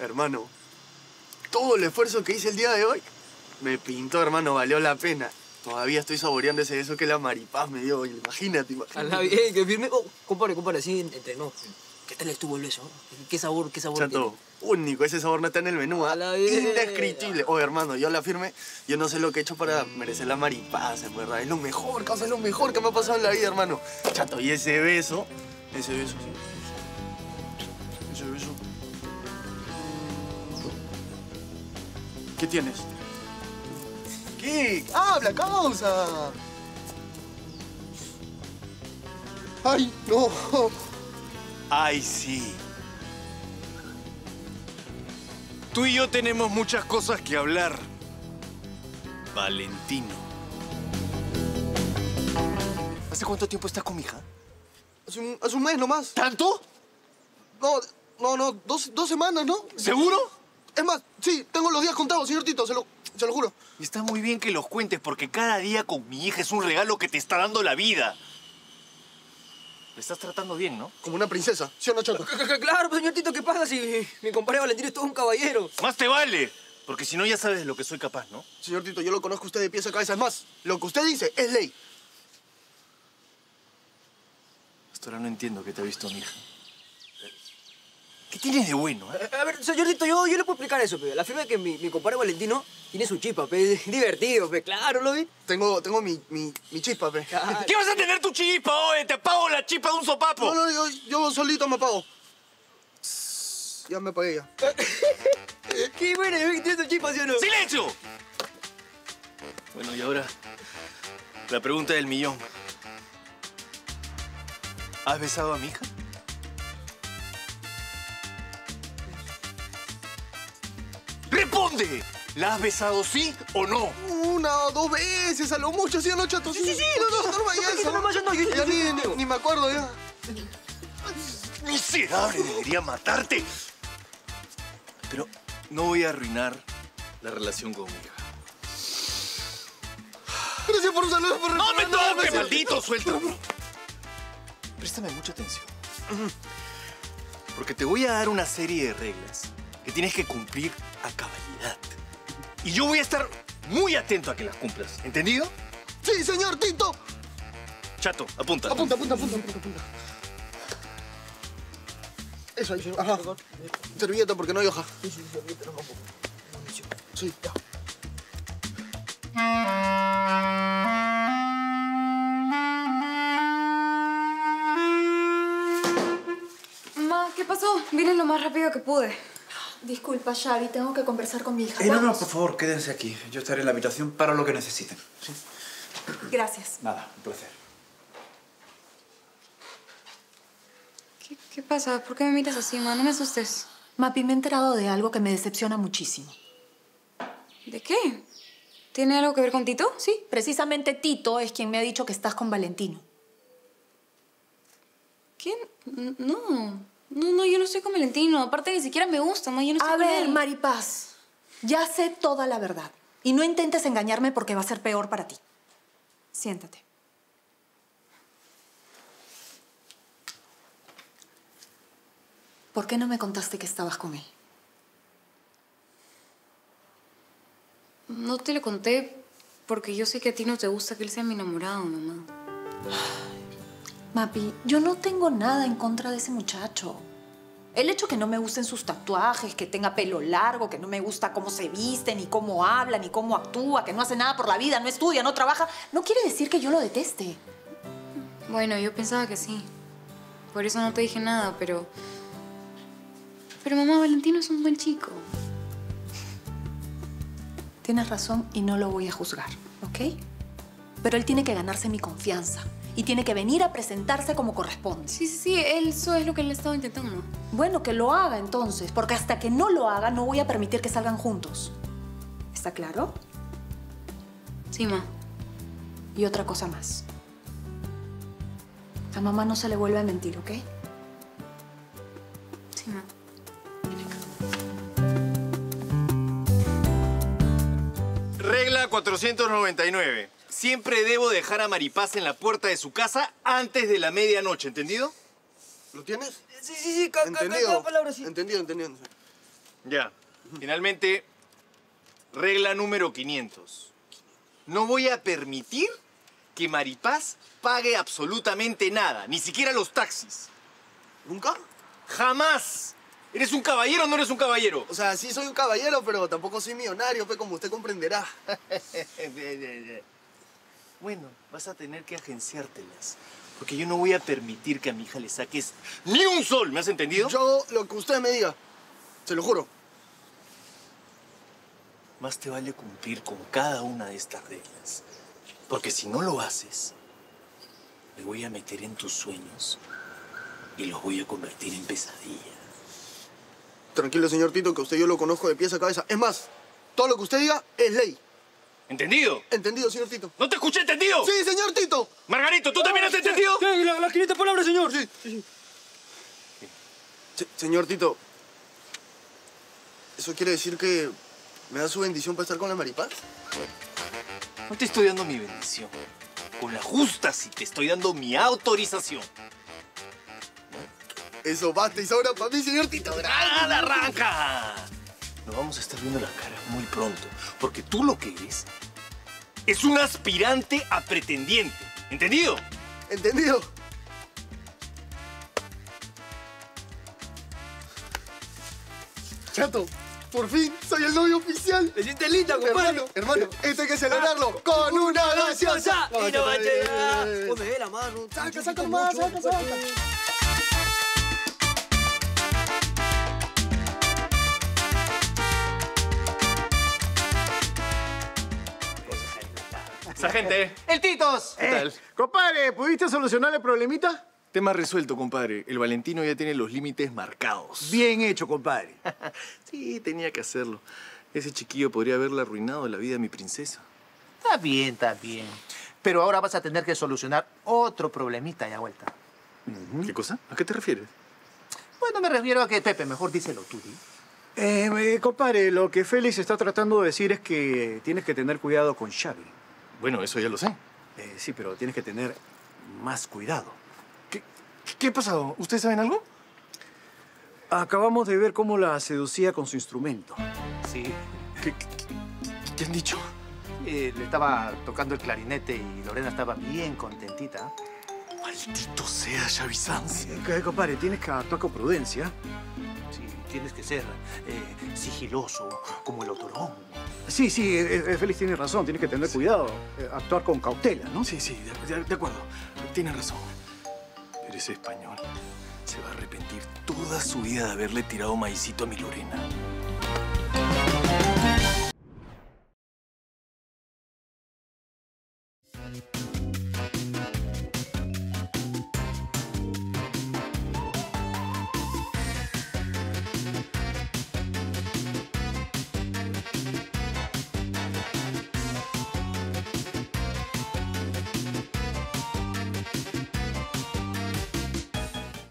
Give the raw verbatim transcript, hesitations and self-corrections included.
Hermano, todo el esfuerzo que hice el día de hoy me pintó, hermano, valió la pena. Todavía estoy saboreando ese beso que la Maripaz me dio. Imagínate, imagínate. A la bien, que firme. Oh, compadre, compadre, así entre nos. ¿Qué tal estuvo el beso? ¿Qué sabor, qué sabor Chato, tiene? único. Ese sabor no está en el menú. A la bien. Indescriptible. Oye, hermano, yo la firme. Yo no sé lo que he hecho para merecer la Maripaz, en verdad. Es lo mejor, causa, es lo mejor que me ha pasado en la vida, hermano. Chato, y ese beso, ese beso, sí. Ese beso. ¿Qué tienes? ¿Qué? ¡Habla, causa! ¡Ay, no! ¡Ay, sí! Tú y yo tenemos muchas cosas que hablar, Valentino. ¿Hace cuánto tiempo estás con mi hija? Hace un, hace un mes nomás. ¿Tanto? No, no, no, dos, dos semanas, ¿no? ¿Seguro? Es más, sí, tengo los días contados, señor Tito, se lo, se lo juro. Y está muy bien que los cuentes, porque cada día con mi hija es un regalo que te está dando la vida. Le estás tratando bien, ¿no? Como una princesa, ¿sí o no, Chato? Claro, pues, señor Tito, ¿qué pasa si mi compadre Valentino es todo un caballero? Más te vale, porque si no ya sabes de lo que soy capaz, ¿no? Señor Tito, yo lo conozco a usted de pies a cabeza. Es más, lo que usted dice es ley. Hasta ahora no entiendo que te ha visto mi hija. ¿Qué tienes de bueno, eh? A ver, señor Tito, yo, yo le puedo explicar eso, pe. La firma es que mi, mi compadre Valentino tiene su chispa, pe. Es divertido, pe. Claro, ¿lo vi? Tengo, tengo mi, mi, mi chispa, pe. Claro. ¿Qué vas a tener tu chispa, oye? Te pago la chispa de un sopapo. No, no, yo, yo solito me apago. Ya me apagué ya. Qué bueno, tiene su chispa, ¿sí o no? ¡Silencio! Bueno, y ahora, la pregunta del millón. ¿Has besado a mi hija? ¡Responde! ¿La has besado sí o no? Una o dos veces, a lo mucho, ¿sí o no, Chato? Sí, sí, sí, no, no, no, no, vaya no, eso. no, no, no, yo- Ya yo- ni, yo- ni, ni me acuerdo ya. ¡Miserable! Debería matarte. Pero no voy a arruinar la relación con mi hija. Gracias por un saludo, por ¡No me recomendarme, toques, señor maldito! Tito. ¡Suéltame! Préstame mucha atención. Porque te voy a dar una serie de reglas que tienes que cumplir a cabalidad. Y yo voy a estar muy atento a que las cumplas. ¿Entendido? Sí, señor Tito. Chato, apunta. Apunta, apunta, apunta, apunta, apunta. Eso ahí, ajá. Servilleta porque no hay hoja. Sí, sí, sí, ahorita no me pongo. Sí, ya. Ma, ¿qué pasó? Vine lo más rápido que pude. Disculpa, Xavi, tengo que conversar con mi hija. Eh, no, no, Vamos. por favor, quédense aquí. Yo estaré en la habitación para lo que necesiten. ¿Sí? Gracias. Nada, un placer. ¿Qué, qué pasa? ¿Por qué me miras así, ma? No me asustes. Mapi, me he enterado de algo que me decepciona muchísimo. ¿De qué? ¿Tiene algo que ver con Tito? Sí, precisamente Tito es quien me ha dicho que estás con Valentino. ¿Quién? N- No. No, no, yo no estoy con Valentino. Aparte, ni siquiera me gusta, ma. Yo no estoy A con ver, él. Maripaz, ya sé toda la verdad. Y no intentes engañarme porque va a ser peor para ti. Siéntate. ¿Por qué no me contaste que estabas con él? No te lo conté porque yo sé que a ti no te gusta que él sea mi enamorado, mamá. Mapi, yo no tengo nada en contra de ese muchacho. El hecho que no me gusten sus tatuajes, que tenga pelo largo, que no me gusta cómo se viste, ni cómo habla, ni cómo actúa, que no hace nada por la vida, no estudia, no trabaja, no quiere decir que yo lo deteste. Bueno, yo pensaba que sí. Por eso no te dije nada, pero... Pero mamá, Valentino es un buen chico. Tienes razón y no lo voy a juzgar, ¿ok? Pero él tiene que ganarse mi confianza y tiene que venir a presentarse como corresponde. Sí, sí, sí, eso es lo que él estaba intentando. Bueno, que lo haga entonces, porque hasta que no lo haga no voy a permitir que salgan juntos. ¿Está claro? Sí, ma. Y otra cosa más. A mamá no se le vuelve a mentir, ¿ok? Sí, ma. Regla cuatrocientos noventa y nueve. Siempre debo dejar a Maripaz en la puerta de su casa antes de la medianoche, ¿entendido? ¿Lo tienes? Sí, sí, sí, ca- ca- Entendido. cada palabra sí. Entendido, entendido. Ya. Finalmente, regla número quinientos. No voy a permitir que Maripaz pague absolutamente nada, ni siquiera los taxis. ¿Nunca? ¡Jamás! ¿Eres un caballero o no eres un caballero? O sea, sí soy un caballero, pero tampoco soy millonario, pues, como usted comprenderá. Bueno, vas a tener que agenciártelas. Porque yo no voy a permitir que a mi hija le saques ni un sol, ¿me has entendido? Yo lo que usted me diga, se lo juro. Más te vale cumplir con cada una de estas reglas. Porque si no lo haces, me voy a meter en tus sueños y los voy a convertir en pesadillas. Tranquilo, señor Tito, que usted yo lo conozco de pies a cabeza. Es más, todo lo que usted diga es ley. ¿Entendido? ¿Entendido, señor Tito? ¿No te escuché entendido? Sí, señor Tito. Margarito, ¿tú también has entendido? Sí, la- las quinientas palabras, señor. Sí, sí. Se- señor Tito, ¿eso quiere decir que me da su bendición para estar con la Maripaz? No te estoy dando mi bendición. Con la justa sí te estoy dando mi autorización. Eso basta y sobra para mí, señor Tito. ¡Nada, arranca! Nos vamos a estar viendo la cara muy pronto. Porque tú lo que eres es un aspirante a pretendiente. ¿Entendido? ¿Entendido? Chato, por fin soy el novio oficial. ¿Te sientes linda, compadre? Hermano, hermano, esto hay que celebrarlo con una gaseosa. Y no va a llegar. Oh, me ve la mano. Saca, saca más, saca, saca. Esa gente. ¡El Titos! ¿Qué tal? Compadre, ¿pudiste solucionar el problemita? Tema resuelto, compadre. El Valentino ya tiene los límites marcados. Bien hecho, compadre. Sí, tenía que hacerlo. Ese chiquillo podría haberle arruinado la vida a mi princesa. Está bien, está bien. Pero ahora vas a tener que solucionar otro problemita ya vuelta. ¿Qué cosa? ¿A qué te refieres? Bueno, me refiero a que, Pepe, mejor díselo tú, ¿sí? Eh, eh, compadre, lo que Félix está tratando de decir es que tienes que tener cuidado con Xavi. Bueno, eso ya lo sé. Eh, sí, pero tienes que tener más cuidado. ¿Qué, qué ha pasado? ¿Ustedes saben algo? Acabamos de ver cómo la seducía con su instrumento. Sí. ¿Qué, qué, qué han dicho? Eh, le estaba tocando el clarinete y Lorena estaba bien contentita. Maldito sea Xavi Sanz. Eh, eh, compadre, tienes que actuar con prudencia. Sí, tienes que ser eh, sigiloso, como el otorón. Sí, sí, eh, eh, Félix tiene razón, tienes que tener cuidado. Eh, actuar con cautela, ¿no? Sí, sí, de, de- de acuerdo. Tienes razón. Pero ese español se va a arrepentir toda su vida de haberle tirado maicito a mi Lorena.